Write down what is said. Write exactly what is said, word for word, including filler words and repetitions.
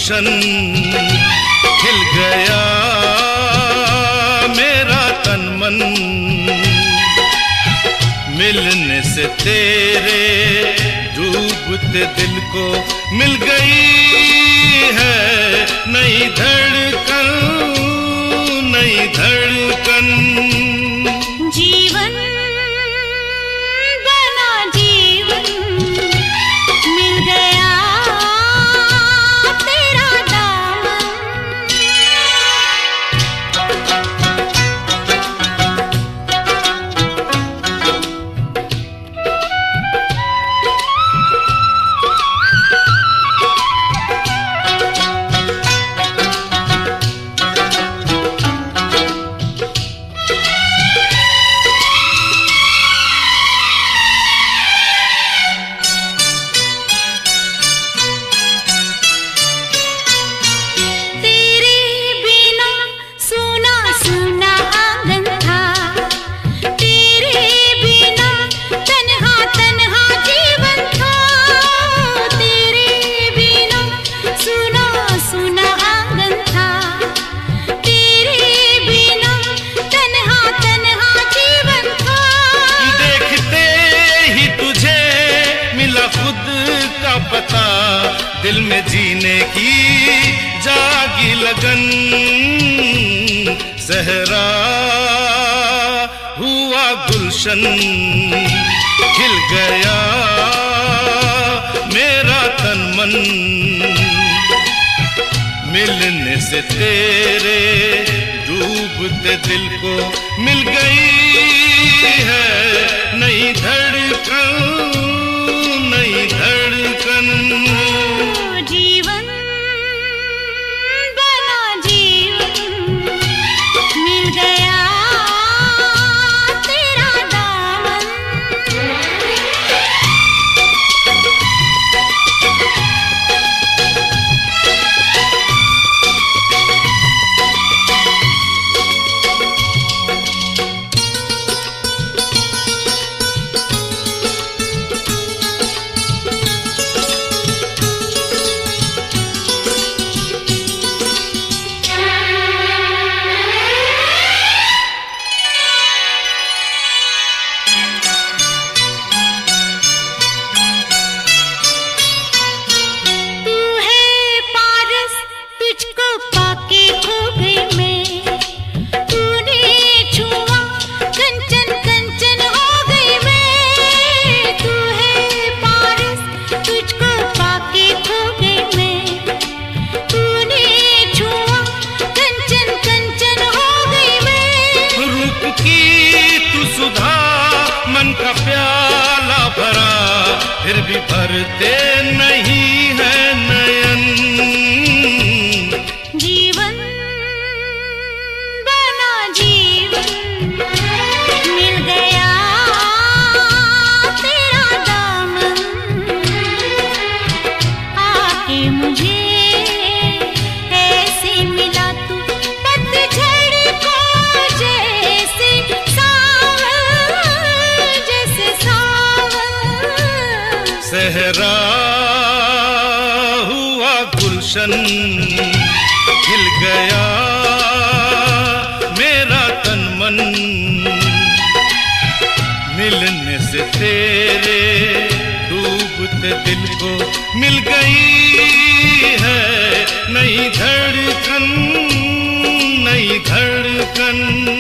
गुलशन खिल गया मेरा तन मन, मिलने से तेरे डूबते दिल को मिल गई है नई धड़कन, नई धड़कन। जीवन बना जीवन, मिल गया तेरा दामन। दिल में जीने की जागी लगन, सहरा हुआ गुलशन खिल गया मेरा तन मन, मिलने से तेरे डूबते दिल को मिल गई है नई धड़कन, नई धड़कन। जीवन बना जीवन, मिल गया तेरा दामन। फिर भी भरते नहीं है नयन, जीवन बना जीवन, मिल गया तेरा दामन। आके मुझे ऐसे मिला तू पतझड़ को जैसे सावन, जैसे सावन। सहरा हुआ गुलशन खिल गया मेरा तन मन, मिलने से तेरे डूबते दिल को मिल गई है नई धड़कन, नई धड़कन।